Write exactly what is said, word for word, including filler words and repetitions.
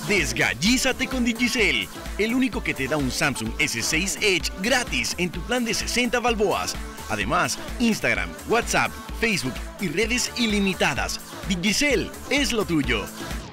Desgallízate con Digicel, el único que te da un Samsung ese seis Edge gratis en tu plan de sesenta balboas. Además, Instagram, WhatsApp, Facebook y redes ilimitadas. Digicel es lo tuyo.